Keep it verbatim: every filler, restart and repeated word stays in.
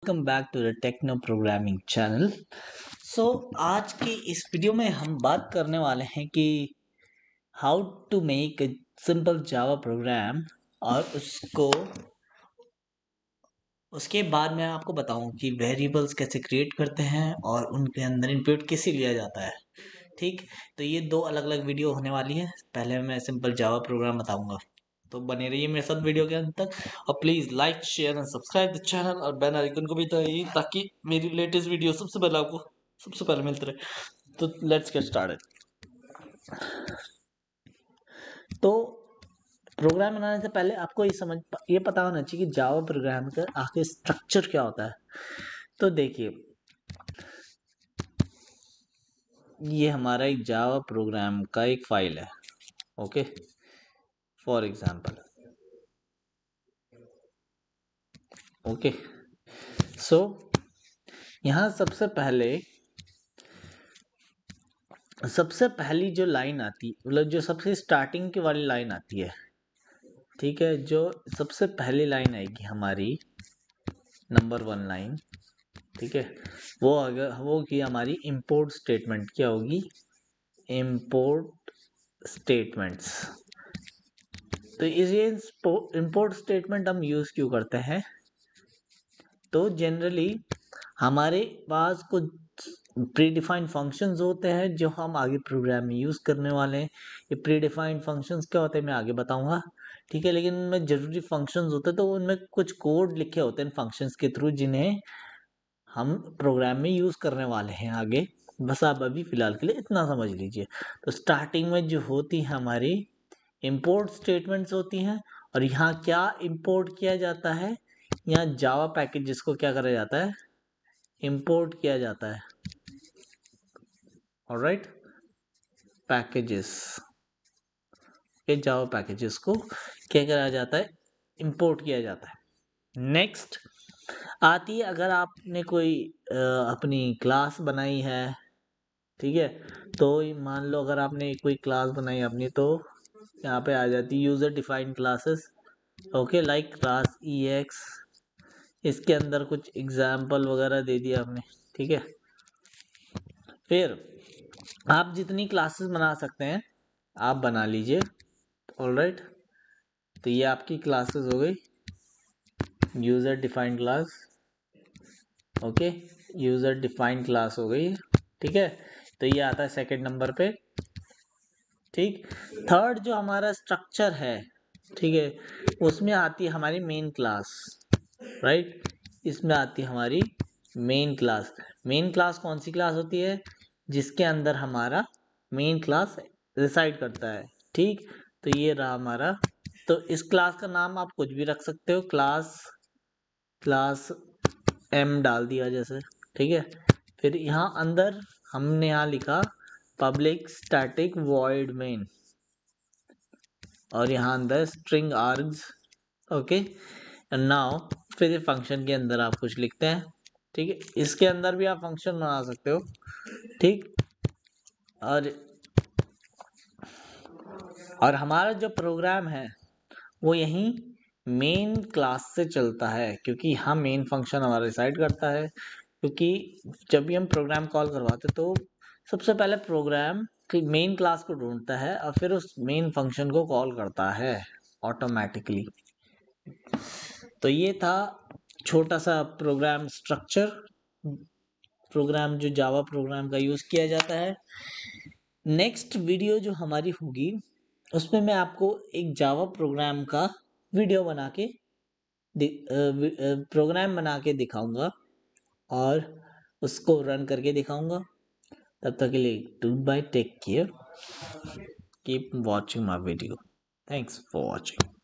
Welcome back to the techno programming channel. So आज की इस वीडियो में हम बात करने वाले हैं कि how to make a simple Java program, और उसको उसके बाद मैं आपको बताऊं कि वेरिएबल्स कैसे क्रिएट करते हैं और उनके अंदर इनपुट कैसे लिया जाता है। ठीक, तो ये दो अलग अलग वीडियो होने वाली है। पहले मैं सिंपल जावा प्रोग्राम बताऊंगा, तो बने रहिए मेरे साथ वीडियो के अंत तक। और please like share and subscribe the channel और बेल आइकन को भी दबाइए ताकि मेरी लेटेस्ट वीडियो सबसे पहले आपको सबसे पहले मिलते रहे। तो लेट्स गेट स्टार्टेड। तो प्रोग्राम बनाने से पहले आपको ये समझ ये पता होना चाहिए कि जावा प्रोग्राम का आखिर स्ट्रक्चर क्या होता है। तो देखिए, ये हमारा एक जावा प्रोग्राम का एक फाइल है। Okay, for example okay so यहाँ सबसे पहले सबसे पहली जो लाइन आती मतलब जो सबसे स्टार्टिंग की वाली लाइन आती है, ठीक है, जो सबसे पहली लाइन आएगी हमारी नंबर वन लाइन, ठीक है, वो अगर वो की हमारी इंपोर्ट स्टेटमेंट क्या होगी, इंपोर्ट स्टेटमेंट्स। तो ये इंपोर्ट स्टेटमेंट हम यूज क्यों करते हैं? तो जनरली हमारे पास कुछ प्री डिफाइंड फंक्शंस होते हैं जो हम आगे प्रोग्राम में यूज़ करने वाले हैं। ये प्री डिफाइंड फंक्शंस क्या होते हैं मैं आगे बताऊंगा, ठीक है, लेकिन उनमें जरूरी फंक्शंस होते हैं, तो उनमें कुछ कोड लिखे होते हैं फंक्शंस के थ्रू जिन्हें हम प्रोग्राम में यूज़ करने वाले हैं आगे। बस आप अभी फ़िलहाल के लिए इतना समझ लीजिए। तो स्टार्टिंग में जो होती है हमारी इंपोर्ट स्टेटमेंट्स होती हैं, और यहाँ क्या इंपोर्ट किया जाता है, यहाँ जावा पैकेज जिसको क्या करा जाता है, इंपोर्ट किया जाता है। ऑलराइट, पैकेजेस के जावा पैकेजेस को क्या करा जाता है, इंपोर्ट किया जाता है। नेक्स्ट आती है, अगर आपने कोई आ, अपनी क्लास बनाई है, ठीक है, तो मान लो अगर आपने कोई क्लास बनाई अपनी, तो यहाँ पे आ जाती है user defined classes. Okay, like class E X, इसके अंदर कुछ एग्जाम्पल वगैरह दे दिया हमने, ठीक है। फिर आप जितनी क्लासेस बना सकते हैं आप बना लीजिए। ऑलराइट, तो ये आपकी क्लासेस हो गई, user defined class. Okay, user defined class हो गई, ठीक है। तो ये आता है सेकंड नंबर पे, ठीक। थर्ड जो हमारा स्ट्रक्चर है, ठीक है, उसमें आती है हमारी मेन क्लास, राइट। इसमें आती है हमारी मेन क्लास। मेन क्लास कौन सी क्लास होती है? जिसके अंदर हमारा मेन क्लास रिसाइड करता है, ठीक। तो ये रहा हमारा। तो इस क्लास का नाम आप कुछ भी रख सकते हो, क्लास क्लास एम डाल दिया जैसे, ठीक है। फिर यहाँ अंदर हमने यहाँ लिखा पब्लिक स्टैटिक वॉइड मेन, और यहाँ अंदर स्ट्रिंग आर्ग्स। ओके, नाउ फिर फंक्शन के अंदर आप कुछ लिखते हैं, ठीक है। इसके अंदर भी आप फंक्शन बना सकते हो, ठीक। और और हमारा जो प्रोग्राम है वो यहीं मेन क्लास से चलता है, क्योंकि यहाँ मेन फंक्शन हमारा रिसाइड करता है। क्योंकि जब भी हम प्रोग्राम कॉल करवाते तो सबसे पहले प्रोग्राम की मेन क्लास को ढूंढता है और फिर उस मेन फंक्शन को कॉल करता है ऑटोमेटिकली। तो ये था छोटा सा प्रोग्राम स्ट्रक्चर, प्रोग्राम जो जावा प्रोग्राम का यूज़ किया जाता है। नेक्स्ट वीडियो जो हमारी होगी उसमें मैं आपको एक जावा प्रोग्राम का वीडियो बना के प्रोग्राम बना के दिखाऊंगा और उसको रन करके दिखाऊंगा। तब तक के लिए goodbye, take care, keep watching my video, thanks for watching.